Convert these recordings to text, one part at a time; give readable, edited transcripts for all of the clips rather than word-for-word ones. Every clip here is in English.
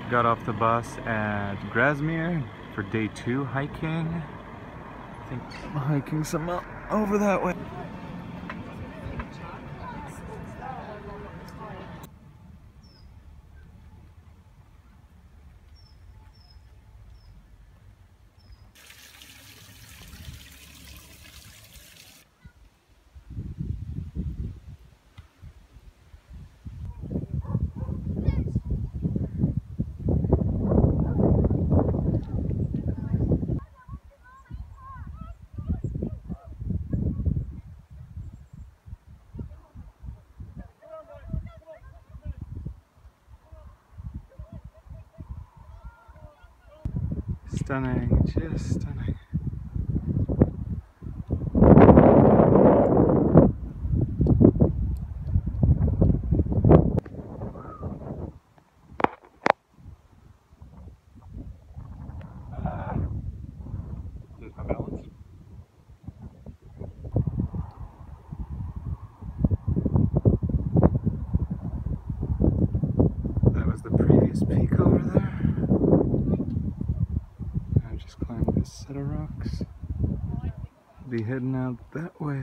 Got off the bus at Grasmere for day 2 hiking. I think I'm hiking some over that way. Stunning, just stunning. Lose my balance. That was the previous peak over there. I just climbed this set of rocks. Be heading out that way.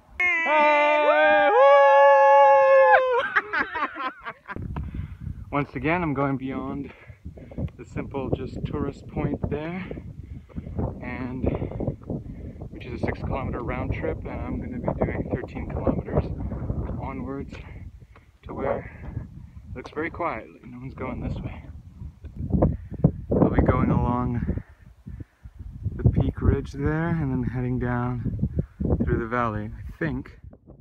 Once again, I'm going beyond the simple just tourist point there, and which is a 6-kilometer round trip, and I'm going to be doing 13 kilometers onwards to where it looks very quiet. No one's going this way. I'll be going along the peak ridge there and then heading down through the valley, I think.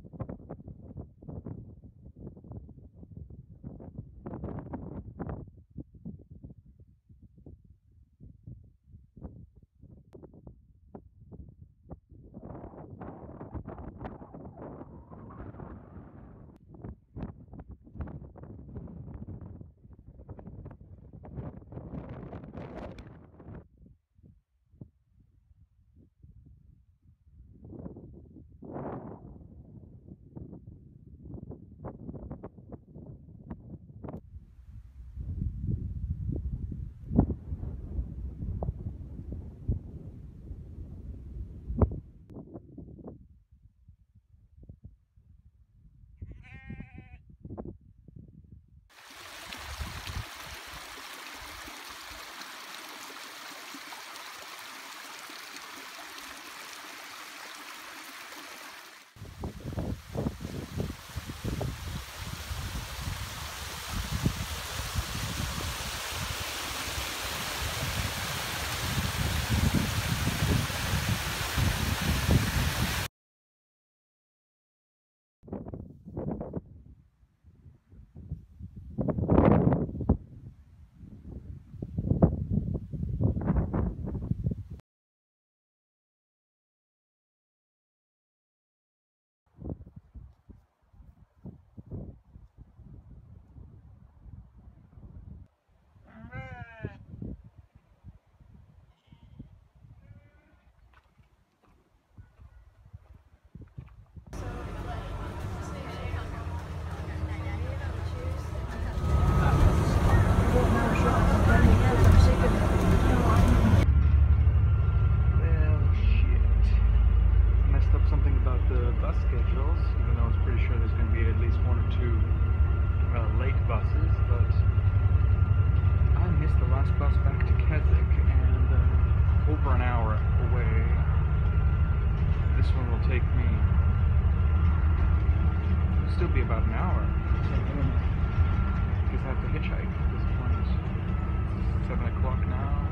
Buses, but I missed the last bus back to Keswick, and over an hour away. This one will take me, it'll still be about an hour, because I have to hitchhike. This point is 7 o'clock now.